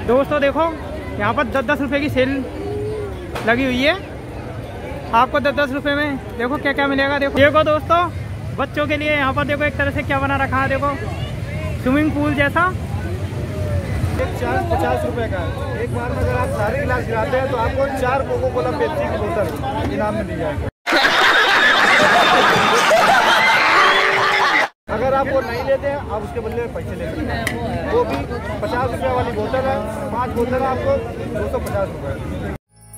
दोस्तों देखो यहाँ पर 10-10 रुपये की सेल लगी हुई है। आपको 10-10 रुपये में देखो क्या क्या मिलेगा। देखो दोस्तों, बच्चों के लिए यहाँ पर देखो एक तरह से क्या बना रखा है। देखो स्विमिंग पूल जैसा। एक 50 रुपये का है। एक बार में अगर आप सारे गिलास गिराते हैं तो आपको 4 कोको कोला पेप्सी की बोतल इनाम में दी जाएगी। अगर आप वो नहीं लेते हैं आप उसके बदले में पैसे ले सकते हैं। वो भी 50 रुपये वाली बोतल है। 5 बोतल आपको 250 रुपये।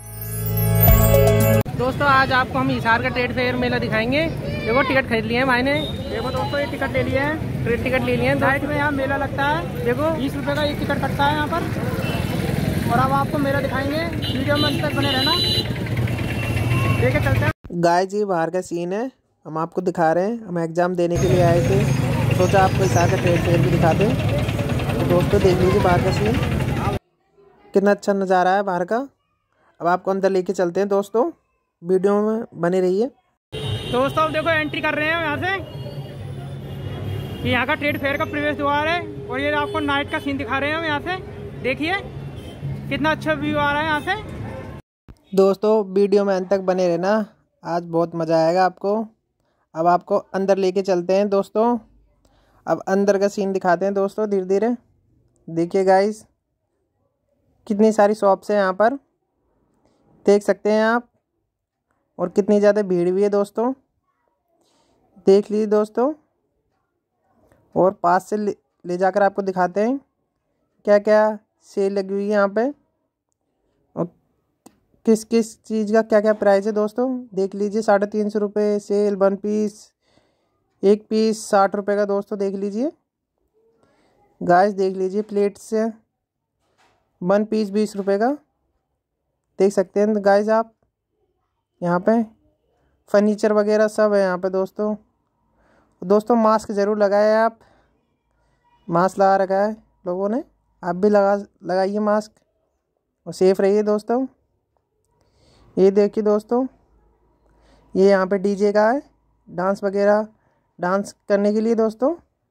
दोस्तों आज आपको हम हिसार का ट्रेड फेयर मेला दिखाएंगे। देखो टिकट खरीद लिए हैं भाई ने। देखो दोस्तों ये टिकट ले लिए हैं, ट्रेड टिकट ले लिए हैं। नाइट में यहाँ मेला लगता है। देखो 20 रुपये का एक टिकट कटता है यहाँ पर। और अब आपको मेला दिखाएंगे, वीडियो में अंत तक बने रहना। देखे चलते हैं। गाइस जी बाहर का सीन है, हम आपको दिखा रहे हैं। हम एग्ज़ाम देने के लिए आए थे, सोचा आपको हिसार का ट्रेड फेयर भी दिखा दें। तो दोस्तों देख लीजिए बाहर का सीन, कितना अच्छा नज़ारा है बाहर का। अब आपको अंदर लेके चलते हैं दोस्तों, वीडियो में बने रहिए। दोस्तों अब देखो एंट्री कर रहे हैं यहाँ से। ये यहाँ का ट्रेड फेयर का प्रवेश द्वार है। और ये आपको नाइट का सीन दिखा रहे हैं हम यहाँ से। देखिए कितना अच्छा व्यू आ रहा है यहाँ से। दोस्तों वीडियो में अंत तक बने रहना, आज बहुत मज़ा आएगा आपको। अब आपको अंदर लेके चलते हैं दोस्तों। अब अंदर का सीन दिखाते हैं दोस्तों धीरे धीरे। देखिए गाइस कितनी सारी शॉप्स हैं यहाँ पर, देख सकते हैं आप। और कितनी ज़्यादा भीड़ भी है दोस्तों, देख लीजिए दोस्तों। और पास से ले जाकर आपको दिखाते हैं क्या क्या सेल लगी हुई है यहाँ पे और किस किस चीज़ का क्या क्या प्राइस है दोस्तों। देख लीजिए 350 रुपये सेल, 1 पीस, 1 पीस 60 रुपये का दोस्तों। देख लीजिए गाइस, देख लीजिए प्लेट से 1 पीस 20 रुपये का। देख सकते हैं गाइस आप, यहाँ पे फर्नीचर वगैरह सब है यहाँ पे दोस्तों। दोस्तों मास्क ज़रूर लगाए आप, मास्क लगा रखा है लोगों ने, आप भी लगाइए मास्क और सेफ रहिए दोस्तों। ये देखिए दोस्तों, ये यहाँ पे डीजे का है, डांस वगैरह डांस करने के लिए दोस्तों।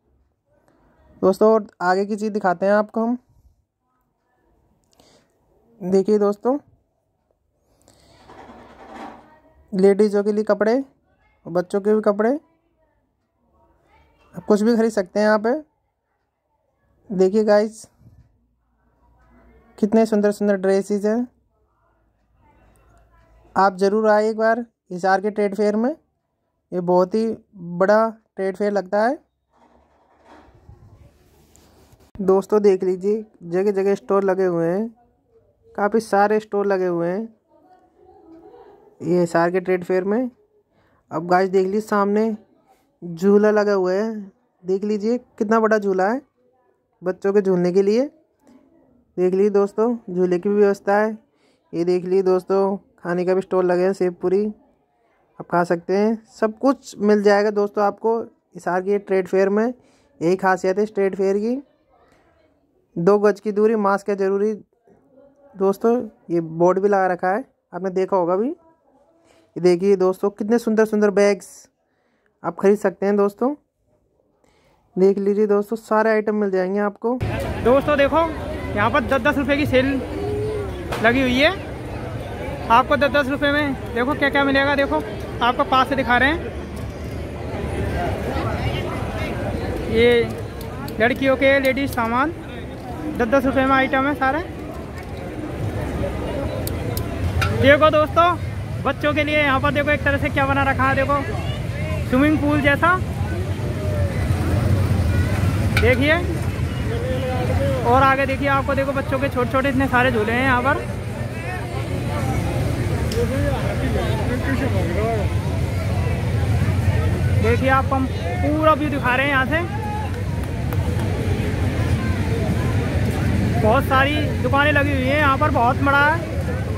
और आगे की चीज़ दिखाते हैं आपको हम। देखिए दोस्तों लेडीज़ों के लिए कपड़े और बच्चों के भी कपड़े, आप कुछ भी खरीद सकते हैं यहाँ पे। देखिए गाइस कितने सुंदर सुंदर ड्रेसेस हैं। आप ज़रूर आए एक बार हिसार के ट्रेड फेयर में। ये बहुत ही बड़ा ट्रेड फेयर लगता है दोस्तों। देख लीजिए जगह जगह स्टोर लगे हुए हैं, काफ़ी सारे स्टोर लगे हुए हैं ये हिसार के ट्रेड फेयर में। अब गाइस देख लीजिए सामने झूला लगा हुआ है। देख लीजिए कितना बड़ा झूला है बच्चों के झूलने के लिए। देख लीजिए दोस्तों झूले की भी व्यवस्था है। ये देख लीजिए दोस्तों खाने का भी स्टॉल लगे हैं, सेव पूरी आप खा सकते हैं। सब कुछ मिल जाएगा दोस्तों आपको हिसार के ट्रेड फेयर में। यही खासियत है इस ट्रेड फेयर की। 2 गज की दूरी, मास्क है ज़रूरी दोस्तों। ये बोर्ड भी लगा रखा है, आपने देखा होगा भी। ये देखिए दोस्तों कितने सुंदर सुंदर बैग्स आप खरीद सकते हैं दोस्तों। देख लीजिए दोस्तों सारे आइटम मिल जाएंगे आपको। दोस्तों देखो यहाँ पर 10-10 रुपये की सेल लगी हुई है। आपको 10-10 रुपये में देखो क्या क्या मिलेगा। देखो आपको पास से दिखा रहे हैं। ये लड़कियों के लेडीज सामान 10-10 रुपये में आइटम है सारे। देखो दोस्तों बच्चों के लिए यहाँ पर देखो एक तरह से क्या बना रखा है। देखो स्विमिंग पूल जैसा, देखिए। और आगे देखिए आपको, देखो बच्चों के छोटे छोटे इतने सारे झूले हैं यहाँ पर। देखिए आपको हम पूरा व्यू दिखा रहे हैं यहाँ से। बहुत सारी दुकानें लगी हुई हैं यहाँ पर, बहुत बड़ा है।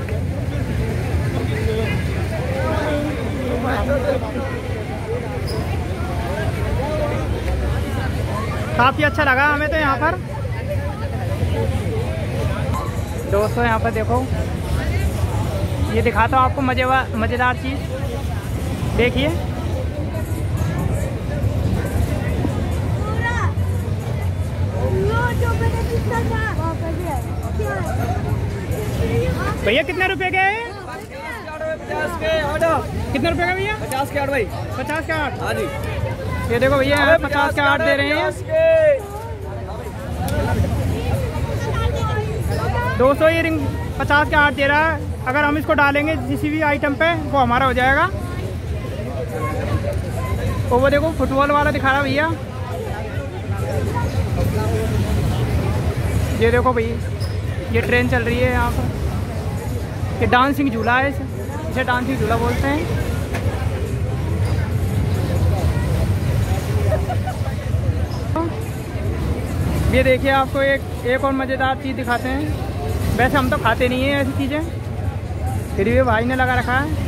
काफ़ी अच्छा लगा हमें तो यहाँ पर दोस्तों। यहाँ पर देखो ये दिखाता हूँ आपको मज़ेदार चीज़। देखिए भैया कितने रुपए के है? 50 के 8। कितने रुपए का भैया? 50 के 8 भाई। 50 के 8। हाँ जी। ये देखो भैया 50 के 8 दे रहे हैं दोस्तों। ये रिंग 50 के 8 दे रहा है। अगर हम इसको डालेंगे किसी भी आइटम पे वो हमारा हो जाएगा। और वो देखो फुटबॉल वाला दिखा रहा भैया। ये देखो भैया ये ट्रेन चल रही है यहाँ पर। ये डांसिंग झूला है, इसे डांसिंग झूला बोलते हैं। ये देखिए आपको एक और मज़ेदार चीज़ दिखाते हैं। वैसे हम तो खाते नहीं हैं ऐसी चीज़ें, फिर भी भाई ने लगा रखा है।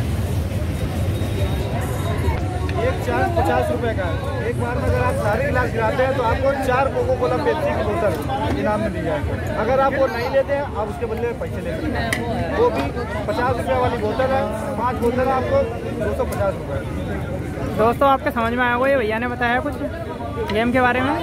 एक चार्ज 50 रुपए का है। एक बार में अगर आप सारे गिलास गिराते हैं तो आपको 4 कोको कोला पेप्सी की बोतल इनाम में दी जाएगी। अगर आप वो नहीं लेते हैं आप उसके बदले पैसे ले सकते हैं। वो भी 50 रुपये वाली बोतल है। 5 बोतल आपको 250 रुपये। दोस्तों आपके समझ में आया होगा, ये भैया ने बताया कुछ गेम के बारे में।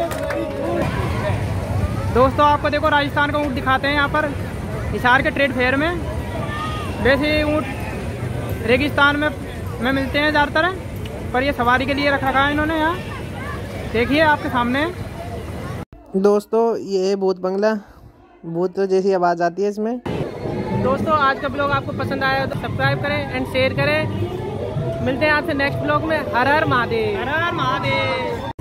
दोस्तों आपको देखो राजस्थान का ऊँट दिखाते हैं यहाँ पर हिसार के ट्रेड फेयर में। वैसे ऊँट रेगिस्तान में मिलते हैं ज़्यादातर, पर ये सवारी के लिए रख रखा है इन्होंने यहाँ। देखिए आपके सामने दोस्तों ये है भूत बंगला। भूत जैसी आवाज़ आती है इसमें। दोस्तों आज का ब्लॉग आपको पसंद आया तो सब्सक्राइब करें एंड शेयर करें। मिलते हैं आपसे नेक्स्ट ब्लॉग में। हर हर महादेव। हर हर महादेव।